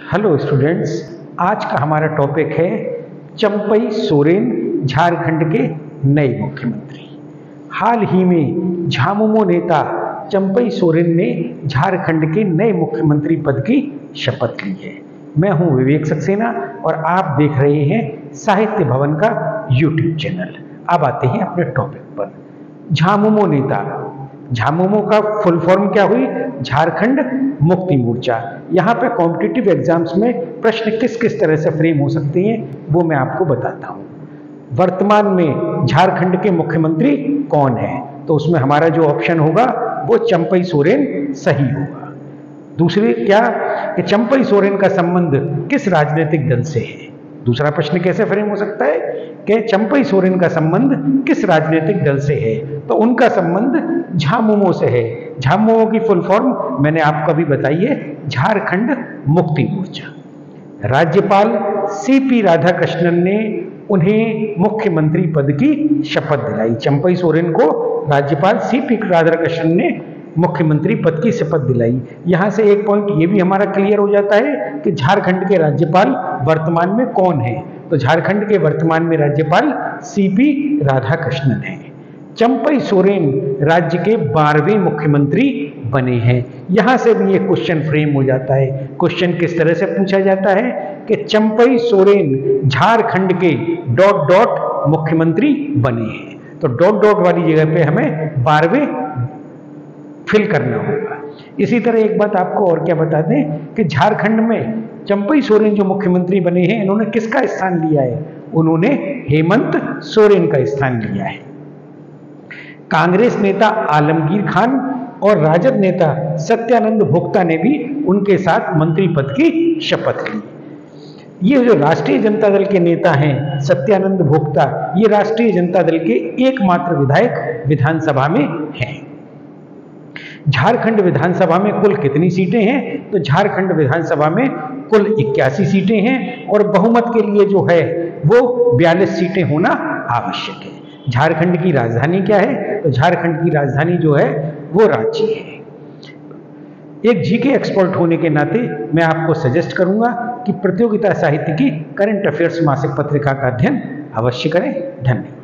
Hello students, आज का हमारा टॉपिक है चंपई सोरेन झारखंड के नए मुख्यमंत्री। हाल ही में झामुमो नेता चंपई सोरेन ने झारखंड के नए मुख्यमंत्री पद की शपथ ली है। मैं हूं विवेक सक्सेना और आप देख रहे हैं साहित्य भवन का यूट्यूब चैनल। अब आते हैं अपने टॉपिक पर। झामुमो नेता, झामुमो का फुल फॉर्म क्या हुई? झारखंड मुक्ति मोर्चा। यहाँ पे कॉम्पिटिटिव एग्जाम्स में प्रश्न किस किस तरह से फ्रेम हो सकते हैं वो मैं आपको बताता हूँ। वर्तमान में झारखंड के मुख्यमंत्री कौन है? तो उसमें हमारा जो ऑप्शन होगा वो चंपई सोरेन सही होगा। दूसरे क्या कि चंपई सोरेन का संबंध किस राजनीतिक दल से है? दूसरा प्रश्न कैसे फ्रेम हो सकता है कि चंपई सोरेन का संबंध किस राजनीतिक दल से है? तो उनका संबंध झामुमो से है। झामुमो की फुल फॉर्म मैंने आपको अभी बताई है, झारखंड मुक्ति मोर्चा। राज्यपाल सीपी राधाकृष्णन ने उन्हें मुख्यमंत्री पद की शपथ दिलाई। चंपई सोरेन को राज्यपाल सीपी राधाकृष्णन ने मुख्यमंत्री पद की शपथ दिलाई। यहां से एक पॉइंट ये भी हमारा क्लियर हो जाता है कि झारखंड के राज्यपाल वर्तमान में कौन है। तो झारखंड के वर्तमान में राज्यपाल सीपी राधाकृष्णन है। चंपई सोरेन राज्य के 12वें मुख्यमंत्री बने हैं। यहां से भी एक क्वेश्चन फ्रेम हो जाता है। क्वेश्चन किस तरह से पूछा जाता है कि चंपई सोरेन झारखंड के ... मुख्यमंत्री बने हैं। तो ... वाली जगह पे हमें 12वें फिल करना होगा। इसी तरह एक बात आपको और क्या बता दें कि झारखंड में चंपई सोरेन जो मुख्यमंत्री बने हैं, इन्होंने किसका स्थान लिया है? उन्होंने हेमंत सोरेन का स्थान लिया है। कांग्रेस नेता आलमगीर खान और राजद नेता सत्यानंद भोक्ता ने भी उनके साथ मंत्री पद की शपथ ली। ये जो राष्ट्रीय जनता दल के नेता हैं सत्यानंद भोक्ता, ये राष्ट्रीय जनता दल के एकमात्र विधायक विधानसभा में हैं। झारखंड विधानसभा में कुल कितनी सीटें हैं? तो झारखंड विधानसभा में कुल 81 सीटें हैं और बहुमत के लिए जो है वो 42 सीटें होना आवश्यक है। झारखंड की राजधानी क्या है? तो झारखंड की राजधानी जो है वो रांची है। एक जीके एक्सपर्ट होने के नाते मैं आपको सजेस्ट करूंगा कि प्रतियोगिता साहित्य की करंट अफेयर्स मासिक पत्रिका का अध्ययन अवश्य करें। धन्यवाद।